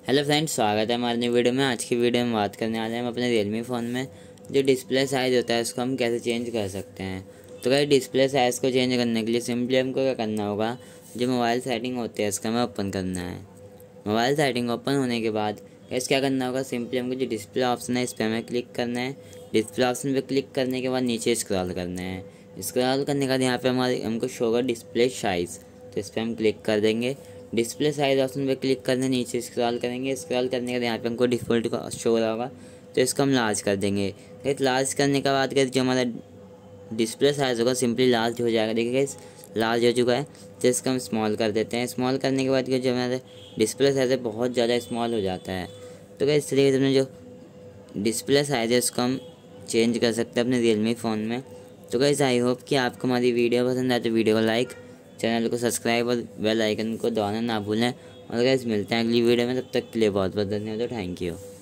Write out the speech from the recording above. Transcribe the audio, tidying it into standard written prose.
Hello friends, स्वागत है हमारे नई वीडियो में। आज की वीडियो में बात करने वाले हैं हम अपने रियलमी फ़ोन में जो डिस्प्ले साइज़ होता है उसको हम कैसे चेंज कर सकते हैं। तो गाइस, डिस्प्ले साइज़ को चेंज करने के लिए सिंपली हमको क्या करना होगा, जो मोबाइल सेटिंग होती है इसका हमें ओपन करना है। मोबाइल सेटिंग ओपन होने के बाद गाइस क्या करना होगा, सिंपली हमको जो डिस्प्ले ऑप्शन है इस पर हमें क्लिक करना है। डिस्प्ले ऑप्शन पर क्लिक करने के बाद नीचे स्क्रॉल करना है। स्क्रॉल करने के बाद यहाँ पर हमको शो होगा डिस्प्ले साइज़, तो इस पर हम क्लिक कर देंगे। डिस्प्ले साइज ऑप्शन पे क्लिक करने नीचे स्क्रॉल करेंगे। स्क्रॉल करने के बाद यहाँ पे हमको डिफ़ॉल्ट का शो हो रहा होगा, तो इसको हम लार्ज कर देंगे। फिर लार्ज करने के बाद जो हमारा डिस्प्ले साइज़ होगा सिंपली लार्ज हो जाएगा। देखिए गाइस, लार्ज हो चुका है, तो इसको हम स्मॉल कर देते हैं। स्मॉल करने के बाद जो हमारा डिस्प्ले साइज़ है बहुत ज़्यादा स्मॉल हो जाता है। तो गाइस, इस तरीके से अपने जो डिस्प्ले साइज़ है उसको हम चेंज कर सकते हैं अपने रियलमी फ़ोन में। तो गाइस, आई होप कि आपको हमारी वीडियो पसंद आए तो वीडियो को लाइक, चैनल को सब्सक्राइब और बेल आइकन को दबाना ना भूलें। और गाइस, मिलते हैं अगली वीडियो में, तब तक के लिए बहुत बहुत धन्यवाद। Thank you.